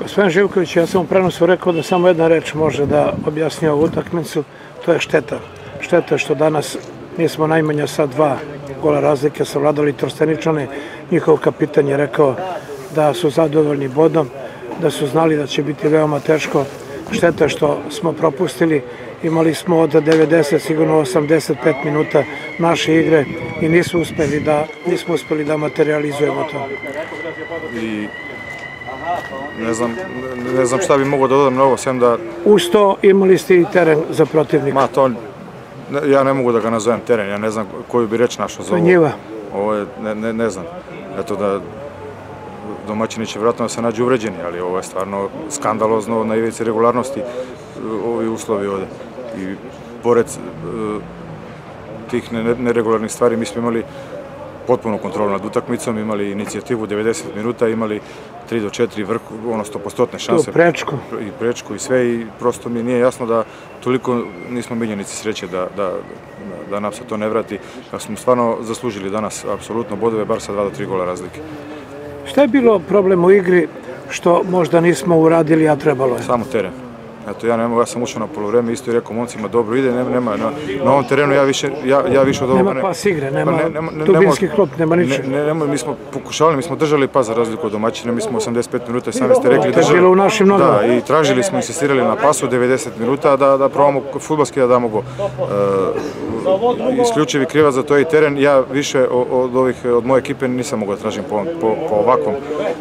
Gospodin Živković, ja sam u prenosu rekao da samo jedna reč može da objasni ovu utakmicu, to je šteta. Šteta je što danas nismo najmanje sa 2 gola razlike savladali Trsteničane. Njihov kapitan je rekao da su zadovoljni bodom, da su znali da će biti veoma teško. Šteta što smo propustili, imali smo od 90, sigurno 85 minuta naše igre i nismo uspeli da materializujemo to. I ne znam šta bi mogao da dodam na ovo, sem da... Uz to imali ste i teren za protivnika. Ma to, ja ne mogu da ga nazovem teren, ja ne znam koju bi reč našao za ovo. To je njiva. Ovo je, ne znam, eto da domaćini će vjerojatno da se nađu uvređeni, ali ovo je stvarno skandalozno na ivici regularnosti, ovi uslovi ovde. I pored tih neregularnih stvari mi smo imali potpuno kontrolu nad utakmicom, imali inicijativu 90 minuta, imali 3 do 4 vrh, ono 100% šanse. To prečku. I prečku i sve i prosto mi nije jasno da toliko nismo miljenici sreće da nam se to ne vrati. Da smo stvarno zaslužili danas apsolutno bodove, bar sa 2 do 3 gola razlike. Šta je bilo problem u igri što možda nismo uradili, a trebalo je? Samo teren. Eto, ja sam ušao na polovreme, isto i rekao momcima, dobro ide, nema, na ovom terenu ja više od ovoga... Nema pas igre, nema dubinski klop, nema ničega. Mi smo pokušavali, mi smo držali pas za razliku od domaćina, mi smo 85 minuta i sami ste rekli držali... To je bilo u našim nogama. Da, i tražili smo, insistirali na pasu 90 minuta da probamo fudbalski da damo go. Isključivi krivac za to i teren, ja više od moje ekipe nisam mogao da tražim po ovakvom.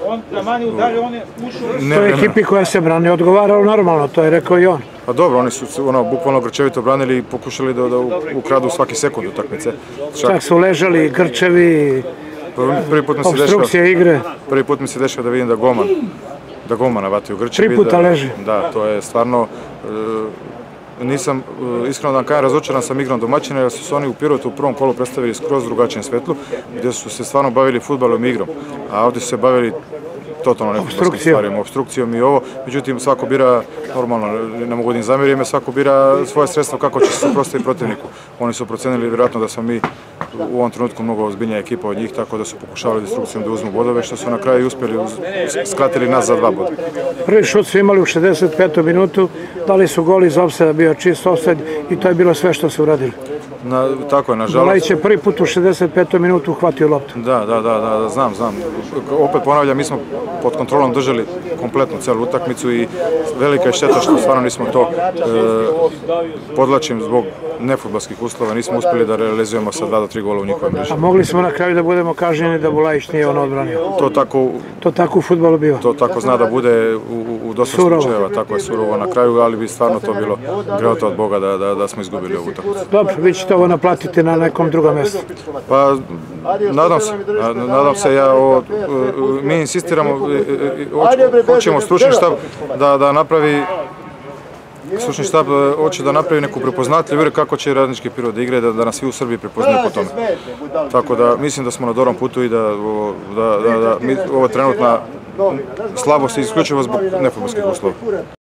To je ekipi koja se brani odgovaralo normalno, to je rekao i on. Pa dobro, oni su bukvalno grčevito branili i pokušali da ukradu svaki sekund utakmice. Čak su ležali grčevi, obstrukcije igre. Prvi put mi se dešava da vidim da golmana vati u grčevi. 3 puta leži. Da, to je stvarno... Nisam, iskreno da vam kažem, razočaran sam igrom domaćina, jer su se oni u Pirotu u prvom kolu predstavili skroz drugačijem svetlu, gdje su se stvarno bavili fudbalom i igrom, a ovdje su se bavili totalno nefudbalskim stvarima, obstrukcijom i ovo. Međutim, svako bira, normalno, ne mogu da im zamjerim, svako bira svoje sredstvo kako će se suprotstaviti protivniku. Oni su procenili vjerojatno da smo mi u ovom trenutku mnogo ozbiljnija ekipa od njih, tako da su pokušavali destrukcijom da uzmu bodove, što su na kraju uspjeli, skratili nas za 2 boda. Prvi šut su imali u 65. minutu, dali su gol iz ofsajda, bio čist ofsajd i to je bilo sve što su uradili. Tako je, nažalost. Dolajić je prvi put u 65. minutu uhvatio loptu. Da, znam. Opet ponavljam, mi smo pod kontrolom držali kompletnu celu utakmicu i velika je šteta što stvarno nismo to, podlačim zbog nefudbalskih uslova, nismo uspjeli da realizujemo sa 2 do 3 gola u njihovoj mreži. A mogli smo na kraju da budemo kažnjeni da Bulajić nije on odbranio. To tako u fudbalu biva. To tako zna da bude u dosta slučajeva, tako je surovo na kraju, ali bi stvarno to bilo grehota od Boga da smo izgubili ovu utakmicu. Dobro, vi ćete ovo naplatiti na nekom drugom mjestu. Pa, nadam se, mi insistiramo, hoćemo stručni štab da napravi, stručni štab hoće da napravi neku prepoznatljivu kako će Radnički Pirot da igre, da nas svi u Srbiji prepoznaju po tome. Tako da mislim da smo na dobrom putu i da ovo trenutna slabost je isključivo zbog nefudbalskih uslova.